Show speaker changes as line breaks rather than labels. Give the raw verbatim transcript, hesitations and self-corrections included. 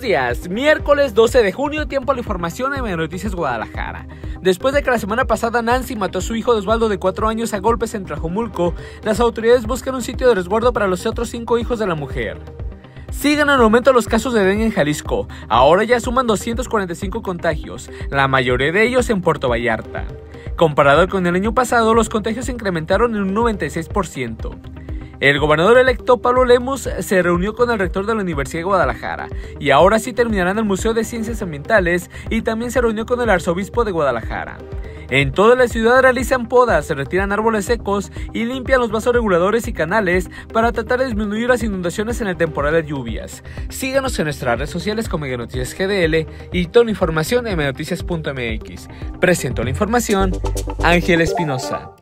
Buenos días, miércoles doce de junio, tiempo a la información en Noticias Guadalajara. Después de que la semana pasada Nancy mató a su hijo Osvaldo de cuatro años a golpes en Tlajomulco, las autoridades buscan un sitio de resguardo para los otros cinco hijos de la mujer. Siguen en aumento los casos de dengue en Jalisco, ahora ya suman doscientos cuarenta y cinco contagios, la mayoría de ellos en Puerto Vallarta. Comparado con el año pasado, los contagios se incrementaron en un noventa y seis por ciento. El gobernador electo Pablo Lemus se reunió con el rector de la Universidad de Guadalajara y ahora sí terminarán el Museo de Ciencias Ambientales y también se reunió con el arzobispo de Guadalajara. En toda la ciudad realizan podas, se retiran árboles secos y limpian los vasos reguladores y canales para tratar de disminuir las inundaciones en el temporal de lluvias. Síganos en nuestras redes sociales como Noticias G D L y toda la información en noticias punto m x. Presentó la información Ángel Espinosa.